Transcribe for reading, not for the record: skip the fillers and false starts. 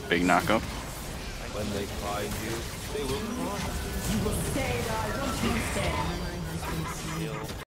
Big knockup. When they find you, they will cry.